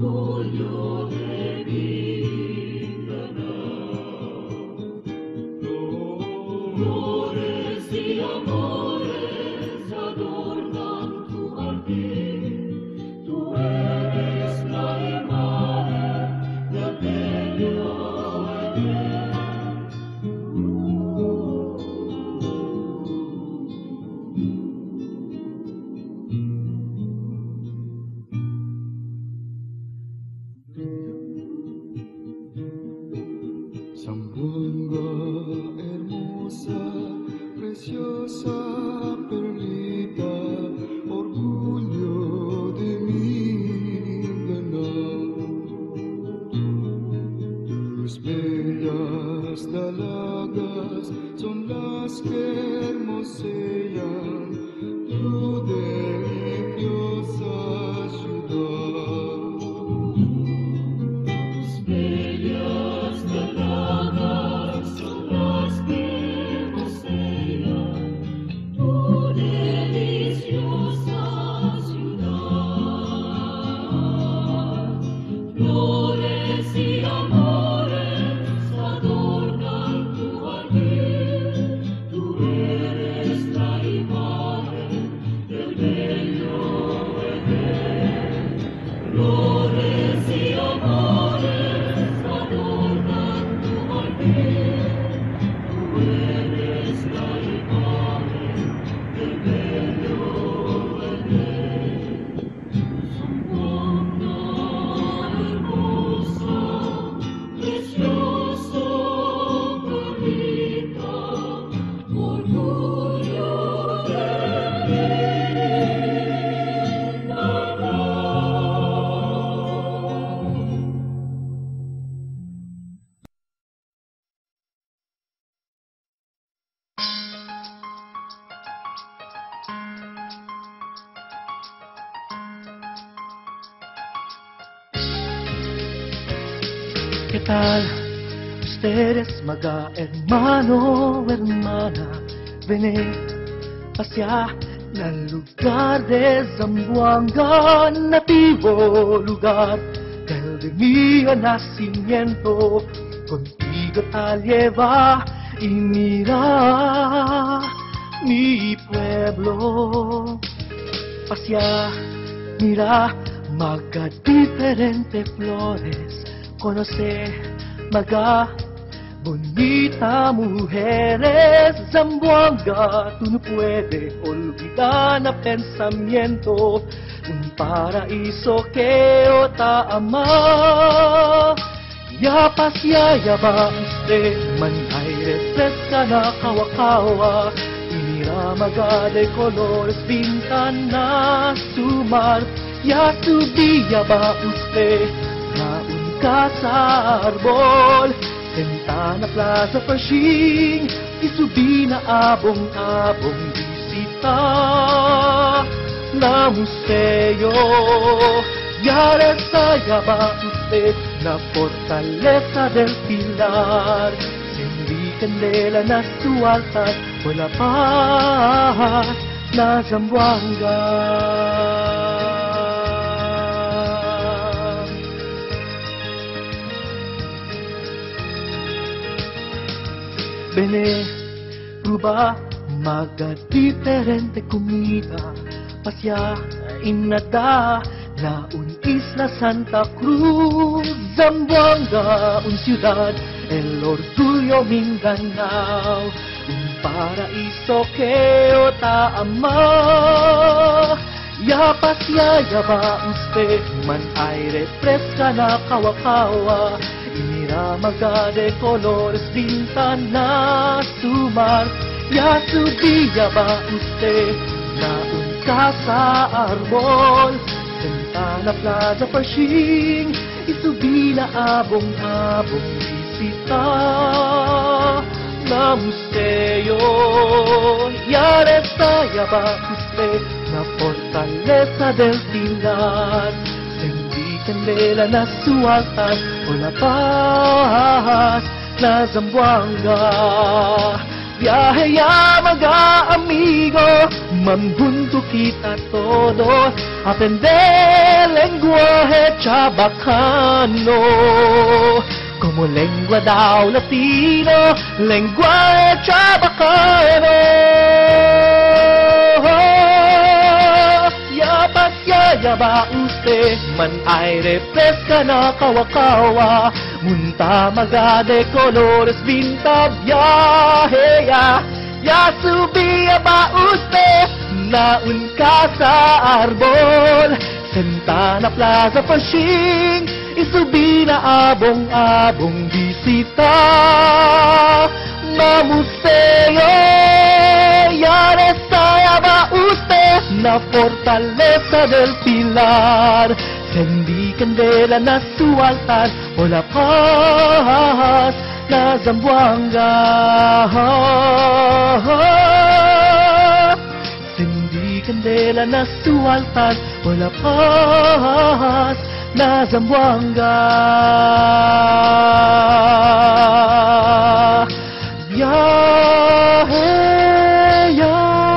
Zamboanga, hermosa, preciosa, perlita, orgullo de Mindanao. Tus bellas dalagas son las que hermosean tu deliciosa ciudad. Tus bellas dalagas son las que hermosean tu deliciosa ciudad. Flores y amores adornan tu jardín, tú eres la imagen del bello Edén. Flores y amores adornan tu jardín, tú eres la imagen del bello Edén. Zamboanga, hermosa, preciosa, perlita, orgullo de ¿Qué tal? Ustedes, maga hermano, hermana, ven hacia el lugar de Zamboanga, nativo lugar del mi nacimiento. Contigo tal lleva y mira mi pueblo. Hacia mira maga diferentes flores. Conoce, maga, bonita mujeres. Zamboanga, tú no puedes olvidar el pensamiento. Un paraíso que otra ama. Ya pasya, ya va usted, man aire fresca na kawa-kawa. Inira maga de colores pintan na sumar. Ya subí, ya va usted, na casa árbol, senta na plaza Pershing, isubi na abong-abong bisita na museo. Ya ba usted na fortaleza del Pilar, sindi candela na su altar, wala paz na Zamboanga. Bene, prueba, maga diferente comida, pasya inada na un isla Santa Cruz, Zamboanga, un ciudad, el orgullo Mindanao, un paraíso que otra ama. Ya pasya, ya va usted, man aire fresca na kawa-kawa. Mira maga de colores pintan na sumar. Ya subí, ya va usted, na un casa árbol, senta na plaza Pershing, isubi na abong-abong bisita na museo. Ya ya va usted, na fortaleza del Pilar, candela na su altar, o la paz na Zamboanga. Viaje ya mga amigo, mambunto kita todos, aprender lenguaje Chavacano. Como lengua daw latino, lenguaje Chavacano. Ya pasya ba usted, man ay refresca na kawakawa, munta maga de colores vinta viaje ya subía ba usted, naun ka sa arbol, Sentana Plaza Pershing, isubi na abong-abong bisita, mamuseo, ya saya ba usted, na Fortaleza del Pilar, Sendi Candela na su altar, o la paz na Zamboanga. Sendi Candela na su altar, o la paz na Zamboanga. Viaje ya.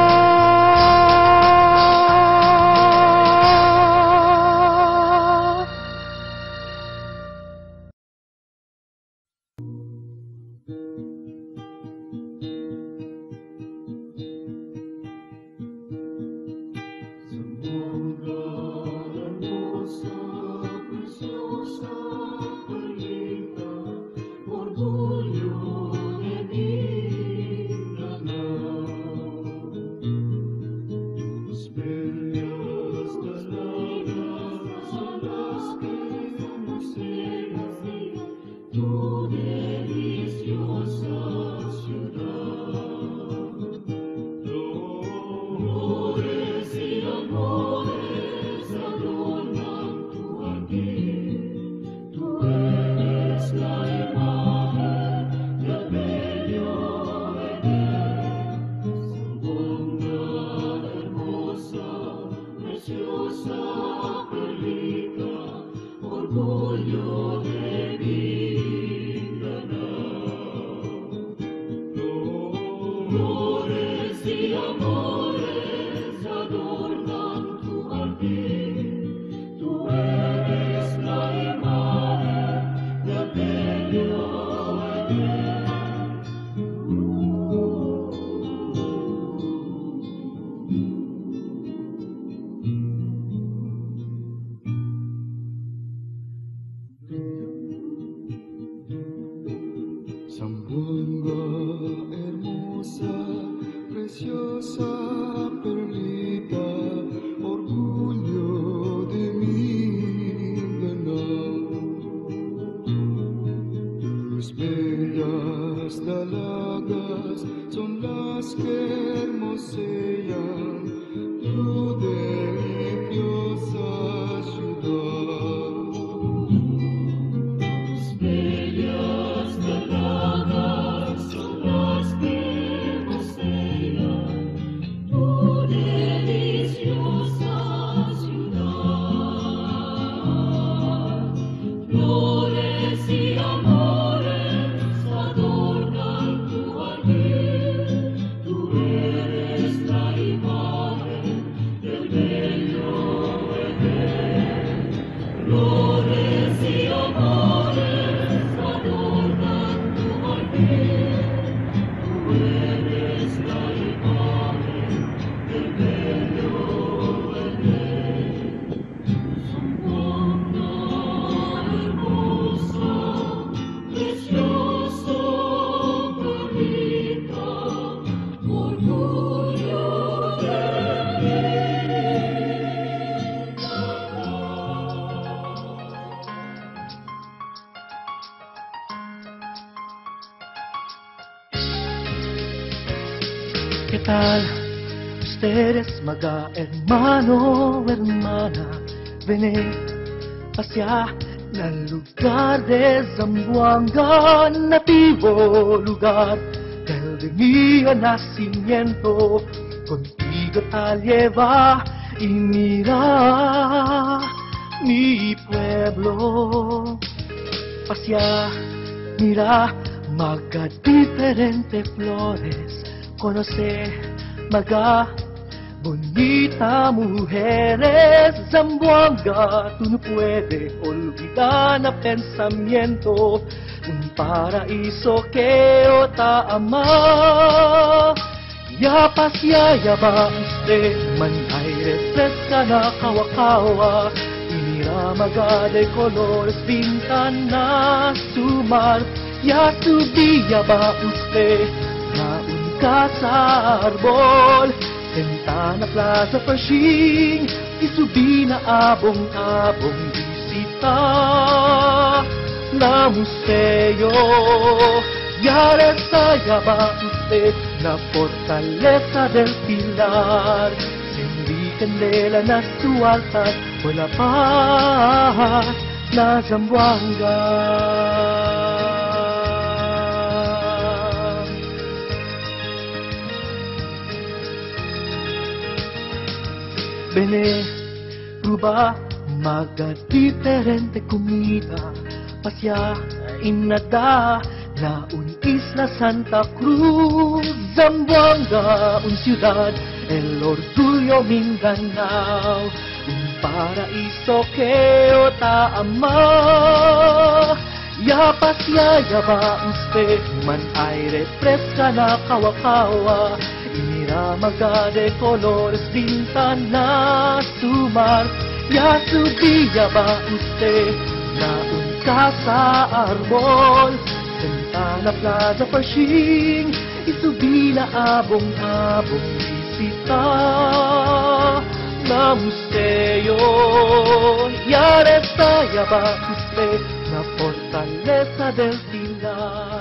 Zamboanga hermosa, preciosa, perlita, orgullo de Mindanao. Tus bellas dalagas son las que hermosean tu deliciosa ciudad. ¿Qué tal? Ustedes, maga hermano, hermana, venid hacia el lugar de Zamboanga, nativo lugar del mío nacimiento. Contigo tal lleva y mira mi pueblo. Hacia, mira Maga diferente flores, conoce maga bonita mujeres. Zamboanga, tú no puedes olvidar na pensamiento, un paraíso que ota ama. Ya pasya ba usted man ay refresca na kawakawa, iniramaga de colores pintan na sumar. Ya subía ba usted na un casa arbol, sentana plaza Pershing, isubi na abong-abong bisita na museo. Ya resaya ba usted na fortaleza del Pilar, sindi candela na su altar, wala paz na Zamboanga. Bene, prueba, maga diferente comida, pasya inada na un isla Santa Cruz. Zamboanga, un ciudad, el orgullo Mindanao, un paraíso que ota ama. Ya pasya ba usted man aire fresca na kawakawa, iniramaga de colores pintan na sumar. Ya subía ba usted na un casa arbol, sentana plaza Pershing, isubi na abong-abong bisita na museo. Ya resaya ba usted na fortaleza del Pilar,